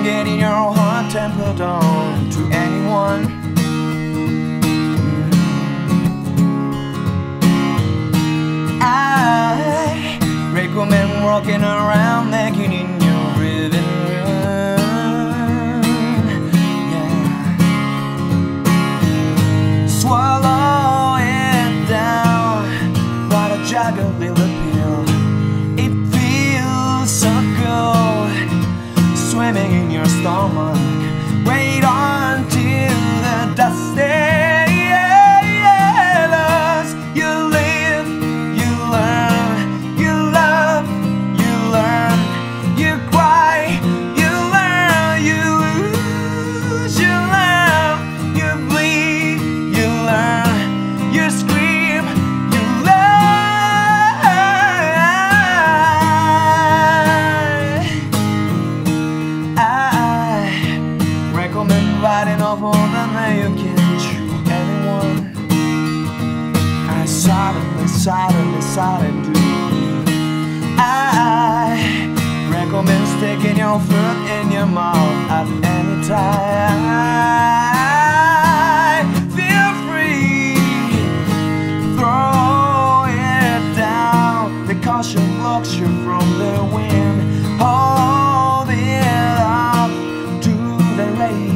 getting your hot tempered on to anyone. I recommend walking around naked in your living room. Yeah. Swallow it down, but a jug of little pill. It feels so good, swimming in your stomach. Wait until the dust is. Biting off all the way you can chew anyone. I suddenly do. I recommend sticking your foot in your mouth at any time. Feel free, throw it down. The caution blocks you from the wind. Hold it up to the rain.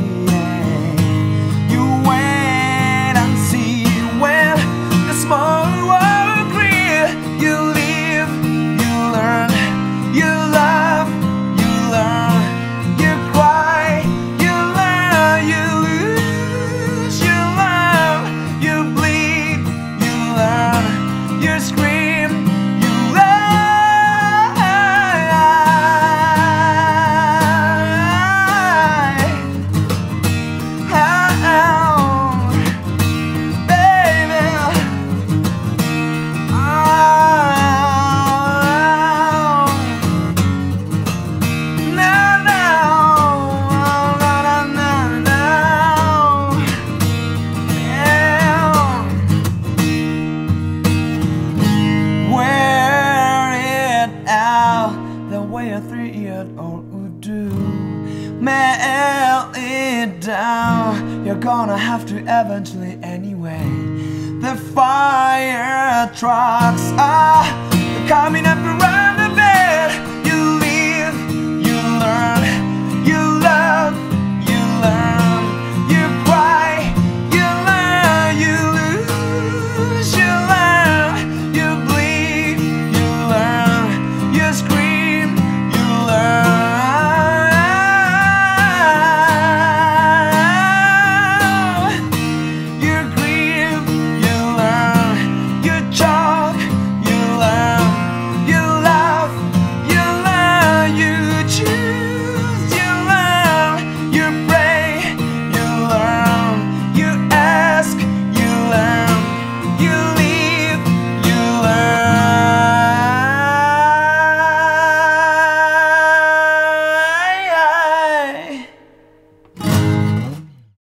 The way a 3-year-old would do. Mail it down. You're gonna have to eventually anyway. The fire trucks are coming up.